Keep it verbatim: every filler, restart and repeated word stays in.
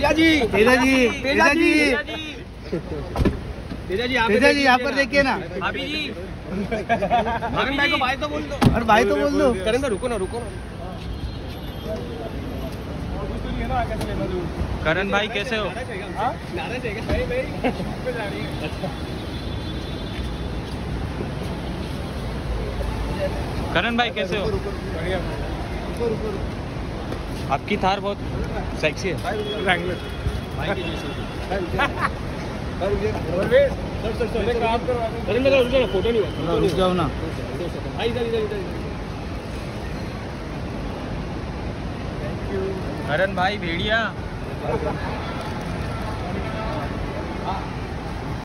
तेजा जी, तेजा जी, तेजा जी, तेजा जी, तेजा जी यहाँ पर देखिए ना। भाभी जी, भाभी भाई को भाई तो बोल दो। और भाई तो बोल दो। करण भाई रुको ना, रुको ना। करण भाई कैसे हो? करण भाई कैसे हो? आपकी थार बहुत सेक्सी है। फोटो नहीं हुआ, रुक जाओ ना। करण भाई भेड़िया।